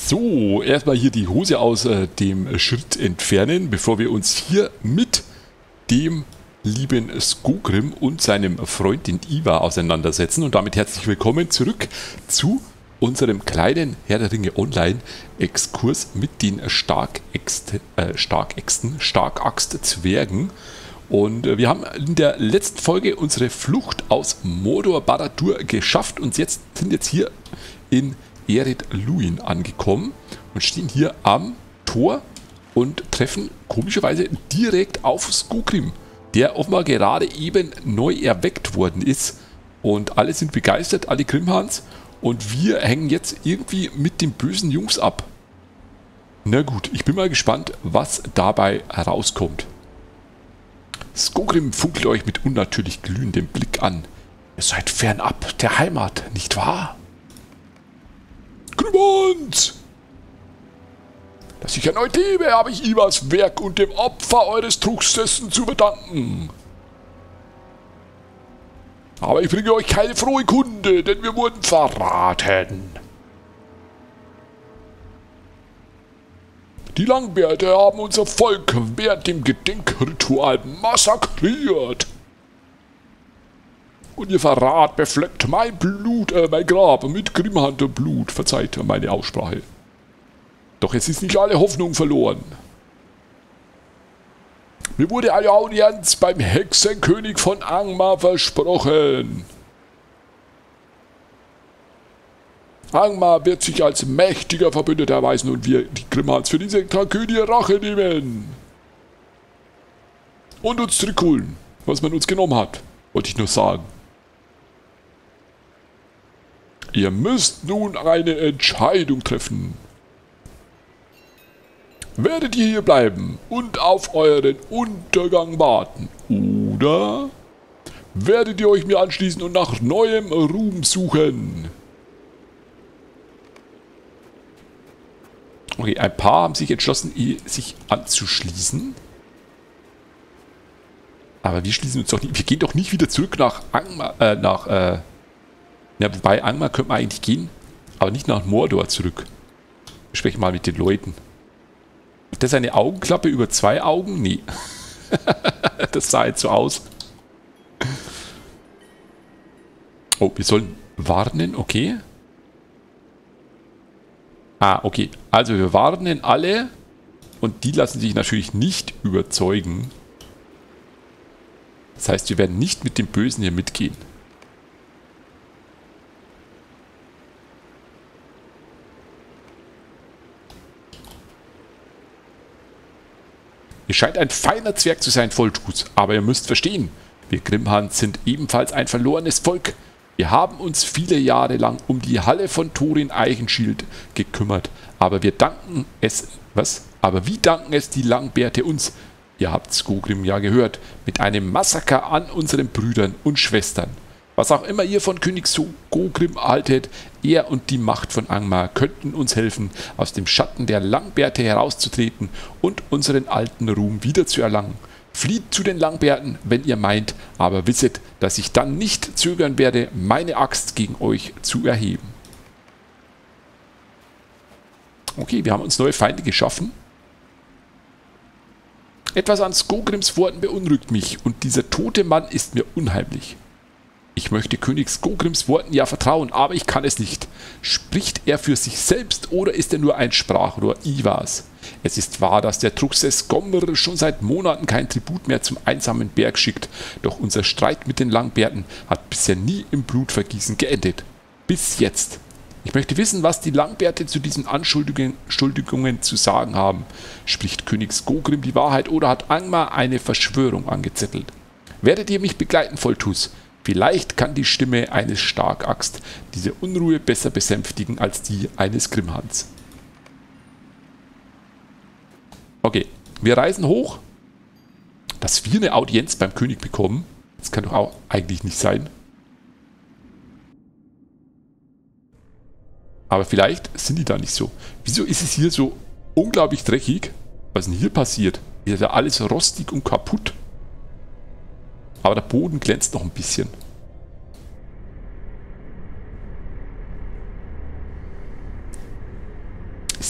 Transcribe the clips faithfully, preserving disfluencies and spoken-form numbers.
So, erstmal hier die Hose aus äh, dem Schritt entfernen, bevor wir uns hier mit dem lieben Skogrim und seinem Freundin Ivar auseinandersetzen. Und damit herzlich willkommen zurück zu unserem kleinen Herr der Ringe Online Exkurs mit den Starkäxte, äh, Starkäxten, Starkaxt-Zwergen. Und äh, wir haben in der letzten Folge unsere Flucht aus Mordor Barad-dûr geschafft und jetzt sind jetzt hier in Ered Luin angekommen und stehen hier am Tor und treffen komischerweise direkt auf Skogrim, der offenbar gerade eben neu erweckt worden ist. Und alle sind begeistert, alle Grimhans, und wir hängen jetzt irgendwie mit den bösen Jungs ab. Na gut, ich bin mal gespannt, was dabei herauskommt. Skogrim funkelt euch mit unnatürlich glühendem Blick an. Ihr seid fernab der Heimat, nicht wahr? Grimhans! Dass ich erneut lebe, habe ich Ivars Werk und dem Opfer eures Truchsessen zu verdanken. Aber ich bringe euch keine frohe Kunde, denn wir wurden verraten. Die Langbärte haben unser Volk während dem Gedenkritual massakriert. Und ihr Verrat befleckt mein Blut, äh, mein Grab mit Grimhunter-Blut. Verzeiht meine Aussprache. Doch es ist nicht alle Hoffnung verloren. Mir wurde eine Audienz beim Hexenkönig von Angmar versprochen. Angmar wird sich als mächtiger Verbündeter erweisen und wir, die Grimhans, für diese Tragödie Rache nehmen. Und uns zurückholen, was man uns genommen hat, wollte ich nur sagen. Ihr müsst nun eine Entscheidung treffen. Werdet ihr hier bleiben und auf euren Untergang warten? Oder werdet ihr euch mir anschließen und nach neuem Ruhm suchen? Okay, ein paar haben sich entschlossen, sich anzuschließen. Aber wir schließen uns doch nicht. Wir gehen doch nicht wieder zurück nach Angmar, äh, nach, äh, ja, wobei Angmar könnte man eigentlich gehen, aber nicht nach Mordor zurück. Wir sprechen mal mit den Leuten. Ist das eine Augenklappe über zwei Augen? Nee. Das sah jetzt so aus. Oh, wir sollen warnen, okay. Ah, okay. Also wir warnen alle und die lassen sich natürlich nicht überzeugen. Das heißt, wir werden nicht mit dem Bösen hier mitgehen. Ihr scheint ein feiner Zwerg zu sein, Volltus, aber ihr müsst verstehen, wir Grimhans sind ebenfalls ein verlorenes Volk. Wir haben uns viele Jahre lang um die Halle von Thorin Eichenschild gekümmert, aber wir danken es, was? Aber wie danken es die Langbärte uns? Ihr habt Skogrim ja gehört, mit einem Massaker an unseren Brüdern und Schwestern. Was auch immer ihr von König Skogrim haltet, er und die Macht von Angmar könnten uns helfen, aus dem Schatten der Langbärte herauszutreten und unseren alten Ruhm wiederzuerlangen. Flieht zu den Langbärten, wenn ihr meint, aber wisset, dass ich dann nicht zögern werde, meine Axt gegen euch zu erheben. Okay, wir haben uns neue Feinde geschaffen. Etwas an Skogrims Worten beunruhigt mich und dieser tote Mann ist mir unheimlich. Ich möchte König Skogrims Worten ja vertrauen, aber ich kann es nicht. Spricht er für sich selbst oder ist er nur ein Sprachrohr Ivars? Es ist wahr, dass der Truchsess Gomr schon seit Monaten kein Tribut mehr zum einsamen Berg schickt, doch unser Streit mit den Langbärten hat bisher nie im Blutvergießen geendet. Bis jetzt. Ich möchte wissen, was die Langbärte zu diesen Anschuldigungen zu sagen haben. Spricht König Skogrim die Wahrheit oder hat Angmar eine Verschwörung angezettelt? Werdet ihr mich begleiten, Volltus? Vielleicht kann die Stimme eines Starkaxt diese Unruhe besser besänftigen als die eines Grimhans. Okay, wir reisen hoch. Dass wir eine Audienz beim König bekommen, das kann doch auch eigentlich nicht sein. Aber vielleicht sind die da nicht so. Wieso ist es hier so unglaublich dreckig? Was ist denn hier passiert? Hier ist ja alles rostig und kaputt. Aber der Boden glänzt noch ein bisschen.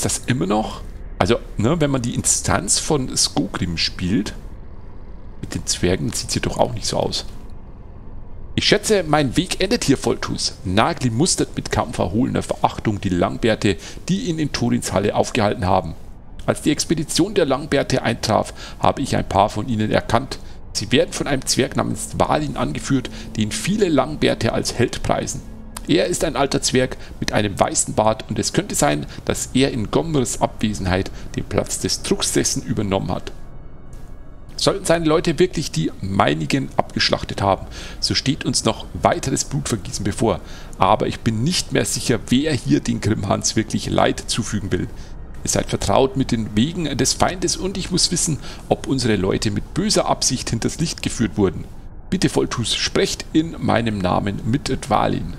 ist das immer noch... Also, ne, wenn man die Instanz von Skogrim spielt, mit den Zwergen sieht sie doch auch nicht so aus. Ich schätze, mein Weg endet hier, Voltus. Nagli mustert mit kaum verhohlener Verachtung die Langbärte, die ihn in Thorins Halle aufgehalten haben. Als die Expedition der Langbärte eintraf, habe ich ein paar von ihnen erkannt. Sie werden von einem Zwerg namens Dvalin angeführt, den viele Langbärte als Held preisen. Er ist ein alter Zwerg mit einem weißen Bart und es könnte sein, dass er in Gomrs Abwesenheit den Platz des Truchsessen übernommen hat. Sollten seine Leute wirklich die meinigen abgeschlachtet haben, so steht uns noch weiteres Blutvergießen bevor, aber ich bin nicht mehr sicher, wer hier den Grimhans wirklich Leid zufügen will. Ihr seid vertraut mit den Wegen des Feindes und ich muss wissen, ob unsere Leute mit böser Absicht hinters Licht geführt wurden. Bitte, Voltus, sprecht in meinem Namen mit Dvalin.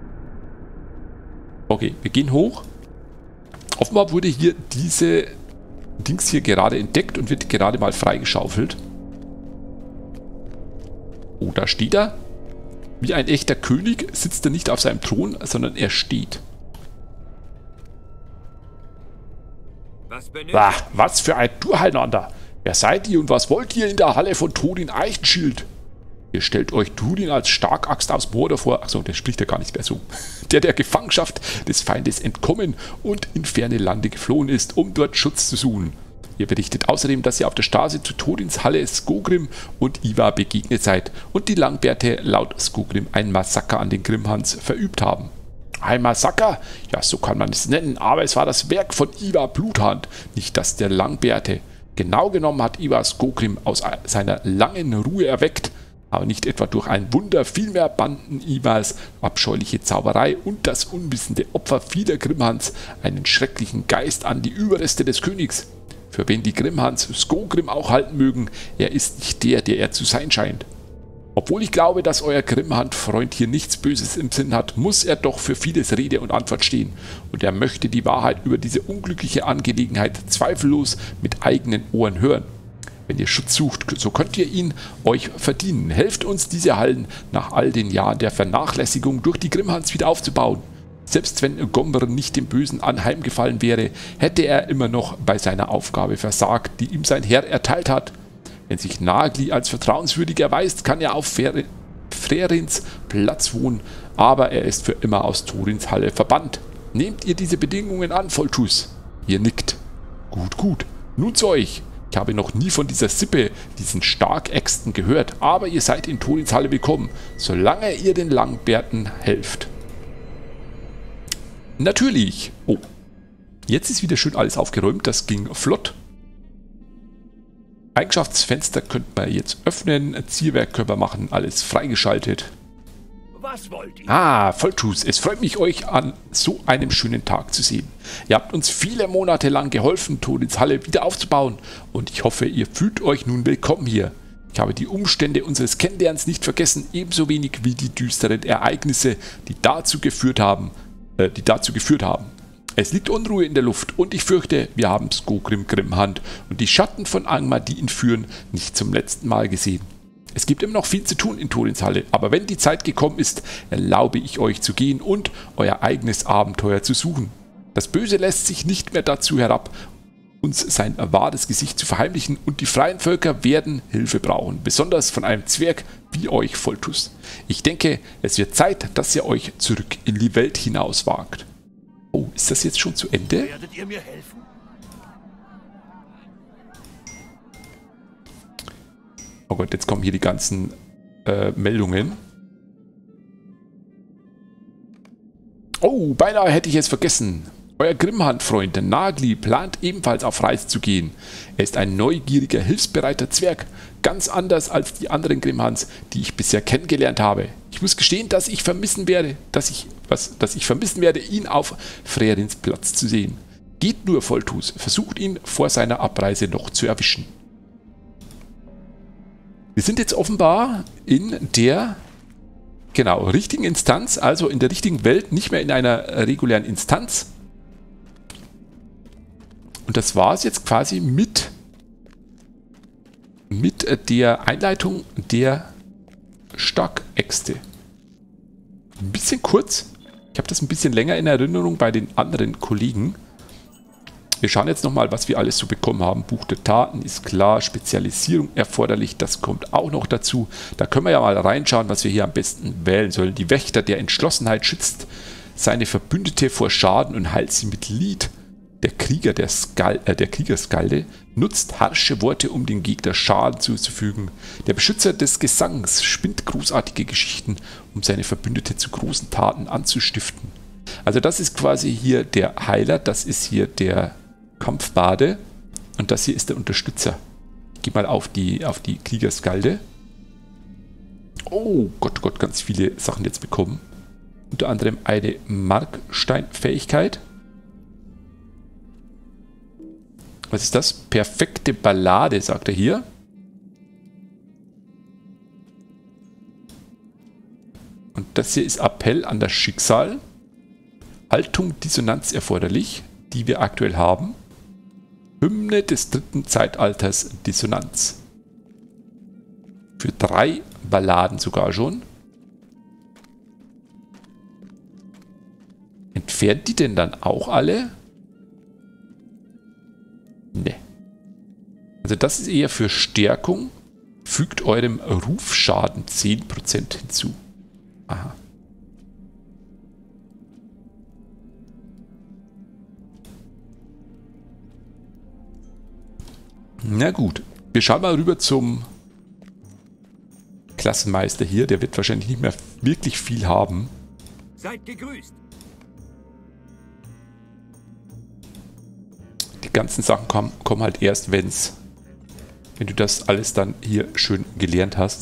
Okay, wir gehen hoch. Offenbar wurde hier diese Dings hier gerade entdeckt und wird gerade mal freigeschaufelt. Oh, da steht er. Wie ein echter König sitzt er nicht auf seinem Thron, sondern er steht. Was, bah, was für ein Durcheinander. Wer seid ihr und was wollt ihr in der Halle von Thorin Eichenschild? Ihr stellt euch Durin als Starkaxt aus Mordor vor. Achso, der spricht ja gar nicht mehr so. Der der Gefangenschaft des Feindes entkommen und in ferne Lande geflohen ist, um dort Schutz zu suchen. Ihr berichtet außerdem, dass ihr auf der Straße zu Thorins Halle Skogrim und Ivar begegnet seid und die Langbärte laut Skogrim ein Massaker an den Grimhans verübt haben. Ein Massaker? Ja, so kann man es nennen, aber es war das Werk von Ivar Bluthand, nicht das der Langbärte. Genau genommen hat Ivar Skogrim aus seiner langen Ruhe erweckt, aber nicht etwa durch ein Wunder, vielmehr banden Ivars abscheuliche Zauberei und das unwissende Opfer vieler Grimhans einen schrecklichen Geist an die Überreste des Königs. Für wen die Grimhans Skogrim auch halten mögen, er ist nicht der, der er zu sein scheint. Obwohl ich glaube, dass euer Grimhand-Freund hier nichts Böses im Sinn hat, muss er doch für vieles Rede und Antwort stehen und er möchte die Wahrheit über diese unglückliche Angelegenheit zweifellos mit eigenen Ohren hören. Wenn ihr Schutz sucht, so könnt ihr ihn euch verdienen. Helft uns, diese Hallen nach all den Jahren der Vernachlässigung durch die Grimhans wieder aufzubauen. Selbst wenn Gomr nicht dem Bösen anheimgefallen wäre, hätte er immer noch bei seiner Aufgabe versagt, die ihm sein Herr erteilt hat. Wenn sich Nagli als vertrauenswürdig erweist, kann er auf Frerins Platz wohnen, aber er ist für immer aus Thorins Halle verbannt. Nehmt ihr diese Bedingungen an, Voltus? Ihr nickt. Gut, gut. Nun zu euch. Ich habe noch nie von dieser Sippe, diesen Starkäxten gehört, aber ihr seid in Thorins Halle willkommen, solange ihr den Langbärten helft. Natürlich. Oh, jetzt ist wieder schön alles aufgeräumt, das ging flott. Eigenschaftsfenster könnte man jetzt öffnen, Zielwerk können wir machen, alles freigeschaltet. Was wollt ihr? Ah, Voltus, es freut mich, euch an so einem schönen Tag zu sehen. Ihr habt uns viele Monate lang geholfen, Thorins Halle wieder aufzubauen und ich hoffe, ihr fühlt euch nun willkommen hier. Ich habe die Umstände unseres Kennenlernens nicht vergessen, ebenso wenig wie die düsteren Ereignisse, die dazu geführt haben, äh, die dazu geführt haben. Es liegt Unruhe in der Luft und ich fürchte, wir haben Skogrim Grimhand und die Schatten von Angmar, die ihn führen, nicht zum letzten Mal gesehen. Es gibt immer noch viel zu tun in Thorins Halle, aber wenn die Zeit gekommen ist, erlaube ich euch zu gehen und euer eigenes Abenteuer zu suchen. Das Böse lässt sich nicht mehr dazu herab, uns sein wahres Gesicht zu verheimlichen und die freien Völker werden Hilfe brauchen, besonders von einem Zwerg wie euch, Voltus. Ich denke, es wird Zeit, dass ihr euch zurück in die Welt hinaus wagt. Oh, ist das jetzt schon zu Ende? Werdet ihr mir helfen? Oh Gott, jetzt kommen hier die ganzen äh, Meldungen. Oh, beinahe hätte ich es vergessen. Euer Grimhand-Freund Nagli plant ebenfalls auf Reise zu gehen. Er ist ein neugieriger, hilfsbereiter Zwerg, ganz anders als die anderen Grimhands, die ich bisher kennengelernt habe. Ich muss gestehen, dass ich vermissen werde, dass ich, was, dass ich vermissen werde, ihn auf Frerins Platz zu sehen. Geht nur, Voltus, versucht ihn vor seiner Abreise noch zu erwischen. Wir sind jetzt offenbar in der genau richtigen Instanz, also in der richtigen Welt, nicht mehr in einer regulären Instanz. Und das war es jetzt quasi mit, mit der Einleitung der Starkäxte. Ein bisschen kurz. Ich habe das ein bisschen länger in Erinnerung bei den anderen Kollegen. Wir schauen jetzt nochmal, was wir alles so bekommen haben. Buch der Taten ist klar, Spezialisierung erforderlich, das kommt auch noch dazu. Da können wir ja mal reinschauen, was wir hier am besten wählen sollen. Die Wächter der Entschlossenheit schützt seine Verbündete vor Schaden und heilt sie mit Lied. Der Krieger der, Skal äh, der Kriegerskalde nutzt harsche Worte, um dem Gegner Schaden zuzufügen. Der Beschützer des Gesangs spinnt großartige Geschichten, um seine Verbündete zu großen Taten anzustiften. Also das ist quasi hier der Heiler, das ist hier der Kampfbade und das hier ist der Unterstützer. Ich gehe mal auf die, auf die Kriegerskalde. Oh Gott, Gott, ganz viele Sachen jetzt bekommen. Unter anderem eine Marksteinfähigkeit. Was ist das? Perfekte Ballade, sagt er hier. Und das hier ist Appell an das Schicksal. Haltung Dissonanz erforderlich, die wir aktuell haben. Hymne des dritten Zeitalters Dissonanz. Für drei Balladen sogar schon. Entfernt die denn dann auch alle? Ne. Also das ist eher für Stärkung. Fügt eurem Rufschaden zehn Prozent hinzu. Aha. Na gut. Wir schauen mal rüber zum Klassenmeister hier. Der wird wahrscheinlich nicht mehr wirklich viel haben. Seid gegrüßt. Die ganzen Sachen kommen, kommen halt erst, wenn's, wenn du das alles dann hier schön gelernt hast.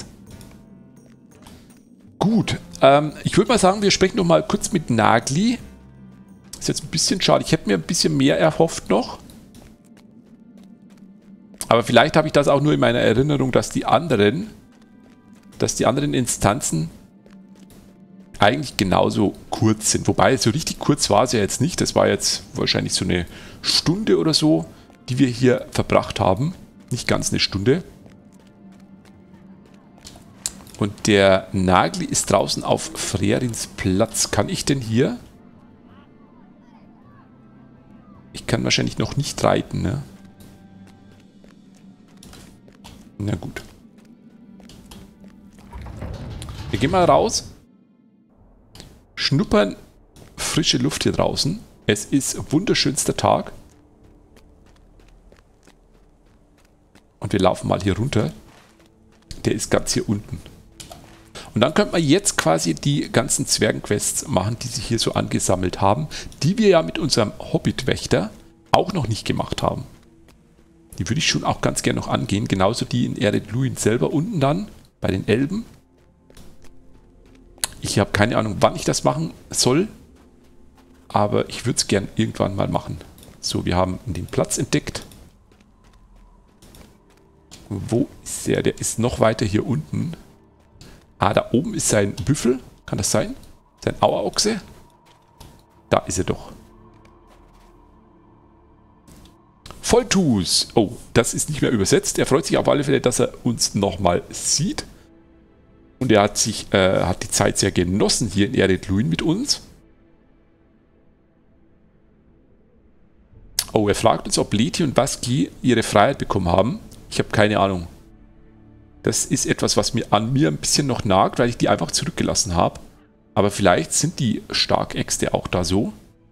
Gut, ähm, ich würde mal sagen, wir sprechen noch mal kurz mit Nagli. Ist jetzt ein bisschen schade. Ich hätte mir ein bisschen mehr erhofft noch. Aber vielleicht habe ich das auch nur in meiner Erinnerung, dass die anderen, dass die anderen Instanzen eigentlich genauso kurz sind. Wobei, so richtig kurz war es ja jetzt nicht. Das war jetzt wahrscheinlich so eine Stunde oder so, die wir hier verbracht haben. Nicht ganz eine Stunde. Und der Nagli ist draußen auf Frerins Platz. Kann ich denn hier? Ich kann wahrscheinlich noch nicht reiten, ne? Na gut. Wir gehen mal raus. Schnuppern frische Luft hier draußen. Es ist wunderschönster Tag. Und wir laufen mal hier runter. Der ist ganz hier unten. Und dann könnte man jetzt quasi die ganzen Zwergenquests machen, die sich hier so angesammelt haben, die wir ja mit unserem Hobbitwächter auch noch nicht gemacht haben. Die würde ich schon auch ganz gerne noch angehen. Genauso die in Ered Luin selber unten dann, bei den Elben. Ich habe keine Ahnung, wann ich das machen soll. Aber ich würde es gern irgendwann mal machen. So, wir haben den Platz entdeckt. Wo ist der? Der ist noch weiter hier unten. Ah, da oben ist sein Büffel. Kann das sein? Sein Auerochse? Da ist er doch. Volltus. Oh, das ist nicht mehr übersetzt. Er freut sich auf alle Fälle, dass er uns nochmal sieht. Und er hat sich, äh, hat die Zeit sehr genossen hier in Ered Luin mit uns. Oh, er fragt uns, ob Leti und Vaski ihre Freiheit bekommen haben. Ich habe keine Ahnung. Das ist etwas, was mir an mir ein bisschen noch nagt, weil ich die einfach zurückgelassen habe. Aber vielleicht sind die Starkäxte auch da so.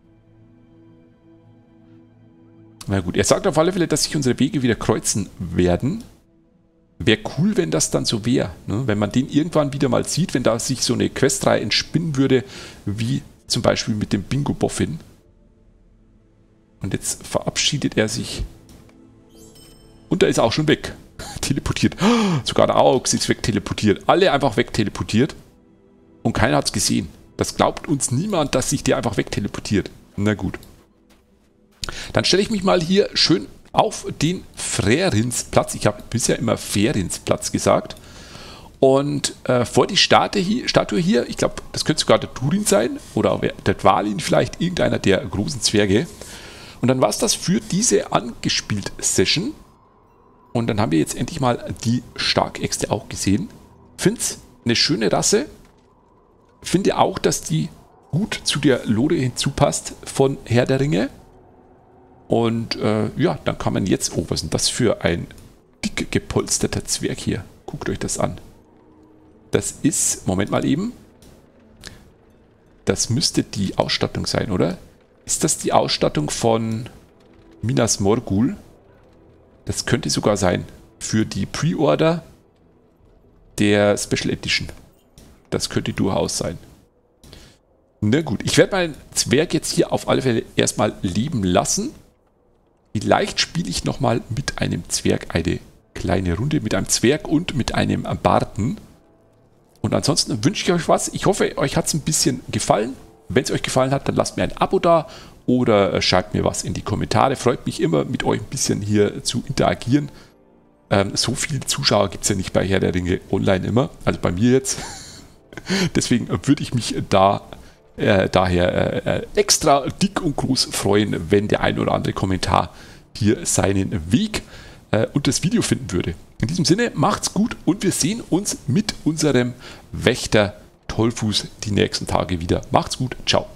Na gut, er sagt auf alle Fälle, dass sich unsere Wege wieder kreuzen werden. Wäre cool, wenn das dann so wäre. Ne? Wenn man den irgendwann wieder mal sieht, wenn da sich so eine Questreihe entspinnen würde, wie zum Beispiel mit dem Bingo-Boffin. Und jetzt verabschiedet er sich. Und da ist er auch schon weg. Teleportiert. Sogar der Auerochse ist wegteleportiert. Alle einfach wegteleportiert. Und keiner hat es gesehen. Das glaubt uns niemand, dass sich der einfach wegteleportiert. Na gut. Dann stelle ich mich mal hier schön auf den Frerinsplatz. Ich habe bisher immer Ferinsplatz gesagt. Und äh, vor die Statue hier, Statue hier, ich glaube, das könnte sogar der Durin sein. Oder der Dwalin, vielleicht irgendeiner der großen Zwerge. Und dann war es das für diese Angespielt-Session. Und dann haben wir jetzt endlich mal die Starkäxte auch gesehen. Finde es eine schöne Rasse. Finde auch, dass die gut zu der Lore hinzupasst von Herr der Ringe. Und äh, ja, dann kann man jetzt, oh, was ist denn das für ein dick gepolsterter Zwerg hier? Guckt euch das an. Das ist, Moment mal eben, das müsste die Ausstattung sein, oder? Ist das die Ausstattung von Minas Morgul? Das könnte sogar sein. Für die Pre-Order der Special Edition. Das könnte durchaus sein. Na gut, ich werde meinen Zwerg jetzt hier auf alle Fälle erstmal leben lassen. Vielleicht spiele ich nochmal mit einem Zwerg eine kleine Runde. Mit einem Zwerg und mit einem Barten. Und ansonsten wünsche ich euch was. Ich hoffe, euch hat es ein bisschen gefallen. Wenn es euch gefallen hat, dann lasst mir ein Abo da oder schreibt mir was in die Kommentare. Freut mich immer, mit euch ein bisschen hier zu interagieren. Ähm, so viele Zuschauer gibt es ja nicht bei Herr der Ringe online immer. Also bei mir jetzt. Deswegen würde ich mich da äh, daher äh, extra dick und groß freuen, wenn der ein oder andere Kommentar hier seinen Weg äh, und das Video finden würde. In diesem Sinne, macht's gut und wir sehen uns mit unserem Wächter Tollfuß die nächsten Tage wieder. Macht's gut, ciao.